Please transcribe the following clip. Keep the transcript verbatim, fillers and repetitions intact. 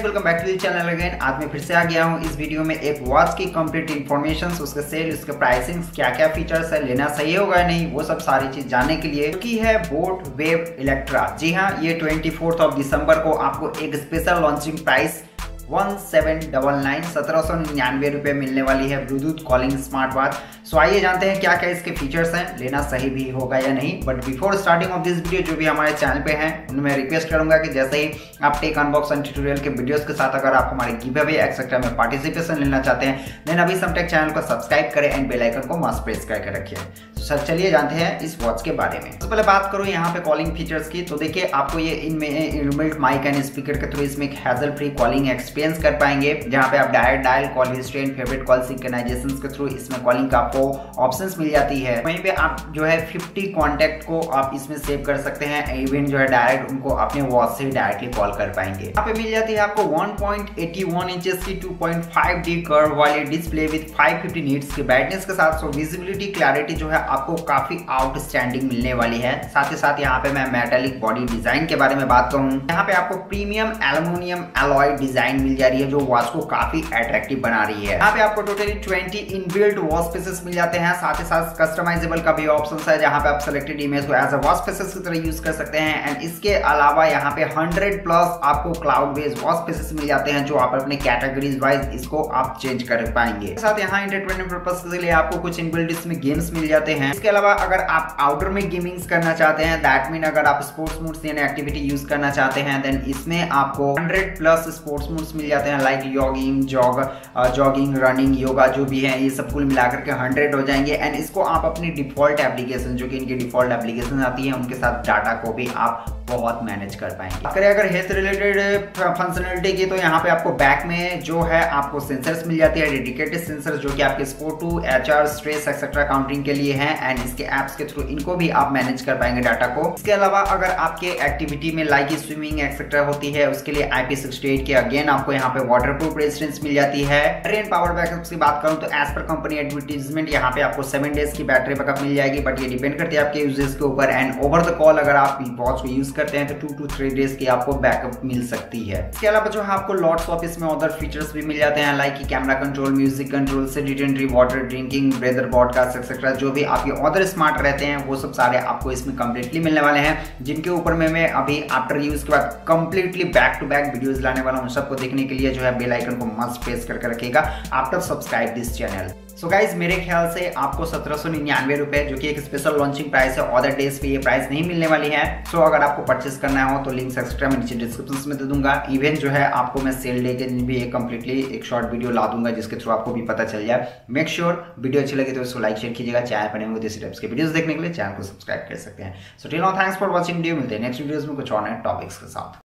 Guys, welcome back to the channel again. आज मैं फिर से आ गया हूँ इस वीडियो में एक वॉच की कंप्लीट इन्फॉर्मेशन, उसके सेल, उसके प्राइसिंग, क्या क्या फीचर्स है, लेना सही होगा या नहीं, वो सब सारी चीज जानने के लिए की है बोट वेव इलेक्ट्रा। जी हाँ, ये ट्वेंटी फोर्थ ऑफ दिसंबर को आपको एक special launching price one seven double nine सत्रह सौ निन्यानवे रुपये मिलने वाली है bluetooth calling smart watch. So आइए जानते हैं क्या क्या इसके फीचर्स हैं, लेना सही भी होगा या नहीं। But before starting of this video, जो भी हमारे चैनल पे हैं उन्हें मैं रिक्वेस्ट करूंगा कि जैसे ही आप टेक अनबॉक्स ट्यूटोरियल के वीडियोस के साथ अगर आप हमारे गिव अवे एक्सेट्रा में पार्टिसिपेशन लेना चाहते हैं, देन अभी समटेक चैनल को सब्सक्राइब करें एंड बेल आइकन को मस्ट प्रेस करके रखिए। तो सर चलिए जानते हैं इस वॉच के बारे में। तो पहले बात करूँ यहाँ पे कॉलिंग फीचर्स की, तो देखिए आपको ये इनमें इनबिल्ट माइक एंड स्पीकर के थ्रू इसमें एक हैजल फ्री कॉलिंग एक्सपीरियंस कर पाएंगे, जहाँ पे आप direct dial call history and favourite call synchronisation के थ्रू इसमें कॉलिंग का आपको ऑप्शंस मिल जाती है। वहीं पे आप जो है फिफ्टी कॉन्टैक्ट को आप इसमें सेव कर सकते हैं, इवन जो है डायरेक्ट उनको अपने वॉच से डायरेक्टली कॉल कर पाएंगे। यहाँ पे मिल जाती है आपको one point eight one inches की two point five D curve वाली display with five fifty nits की ब्राइटनेस के साथ। सो विजिबिलिटी क्लैरिटी जो है आपको काफी आउटस्टैंडिंग मिलने वाली है। साथ ही साथ यहाँ पे मैं मेटालिक बॉडी डिजाइन के बारे में बात करूँ, यहाँ पे आपको प्रीमियम एल्यूमिनियम एलॉय डिजाइन मिल जा रही है जो वॉच को काफी अट्रैक्टिव बना रही है। यहाँ पे आपको totally twenty inbuilt watch spaces मिल जाते हैं। साथ ही साथ कस्टमाइजेबल का भी ऑप्शन है, जहाँ पे आप सिलेक्टेड इमेज को एज अ वॉच स्पेसेस की तरह यूज कर सकते हैं। एंड इसके अलावा यहाँ पे हंड्रेड प्लस आपको क्लाउड बेस्ड वॉच स्पेसेस मिल जाते हैं, जो आप अपने कैटेगरीज वाइज इसको आप चेंज कर पाएंगे। साथ यहाँ एंटरटेनमेंट पर्पस के लिए आपको कुछ इनबिल्ट इसमें गेम्स मिल जाते हैं। इसके अलावा अगर आप आउटडोर में गेमिंग करना चाहते हैं, दैट मीन अगर आप स्पोर्ट्स मोड्स यानी एक्टिविटी यूज करना चाहते हैं, देन इसमें आपको हंड्रेड प्लस स्पोर्ट्स मोड्स मिल जाते हैं, like jogging jog jogging running yoga जो भी है, ये सब कुल मिलाकर के हंड्रेड हो जाएंगे। एंड इसको आप अपनी डिफॉल्ट एप्लीकेशन, जो कि इनकी डिफॉल्ट एप्लीकेशन आती है, उनके साथ डाटा को भी आप बहुत मैनेज कर पाएंगे। अगर अगर हेल्थ रिलेटेड फंक्शनलिटी की, तो यहाँ पे आपको बैक में जो है आपको सेंसर्स मिल जाती है, डेडिकेटेड सेंसर्स जो कि आपके sport two HR stress etcetera counting के लिए हैं। एंड इसके एप्स के थ्रू इनको भी आप मैनेज कर पाएंगे डाटा को। इसके अलावा अगर आपके एक्टिविटी में लाइक स्विमिंग एक्सेट्रा होती है, उसके लिए आई पी सिक्सटी एट की अगेन आपको यहाँ पे वाटर प्रूफ रेजिस्टेंस मिल जाती है। ट्रेन पावर बैकअप की बात करूँ तो एज पर कंपनी एडवर्टीजमेंट यहाँ पे आपको सेवन डेज की बैटरी बैकअप मिल जाएगी, बट ये डिपेंड करती है आपके यूजेस के ऊपर। एंड ओवर द कॉल अगर आप वॉच को यूज करते हैं तो टू टू थ्री डेज की आपको बैकअप मिल सकती है। इसके अलावा जो है आपको लॉट्स ऑफ इसमें अदर फीचर्स भी मिल जाते हैं, like camera control, music control, sedentary, water drinking, weather broadcast etcetera, जो भी आपके अदर स्मार्ट रहते हैं वो सब सारे आपको इसमें कंप्लीटली मिलने वाले हैं, जिनके ऊपर में मैं अभी आफ्टर यूज के बाद completely back to back videos लाने वाला हूं। सबको देखने के लिए जो है बेल आइकन को मस्ट प्रेस करके रखिएगा after subscribe this channel. So guys, मेरे ख्याल से आपको सत्रह सौ निन्यानवे रुपए, जो कि एक स्पेशल लॉन्चिंग प्राइस है, अदर डेज पे ये प्राइस नहीं मिलने वाली है। सो so, अगर आपको परचेस करना हो तो लिंक्स एक्स्ट्रा मैं नीचे डिस्क्रिप्शन में दे दूंगा। इवन जो है आपको मैं सेल डे के दिन भी एक कंप्लीटली एक शॉर्ट वीडियो ला दूंगा, जिसके थ्रू आपको भी पता चल जाए। मेक श्योर वीडियो अच्छी लगी तो इसको लाइक शेयर कीजिएगा। चैनल पर नए हो तो इसी टाइप्स के वीडियोस देखने के लिए चैनल को सब्सक्राइब कर सकते हैं। So till now thanks for watching video. मिलते हैं नेक्स्ट वीडियोस में कुछ और नए टॉपिक्स के साथ।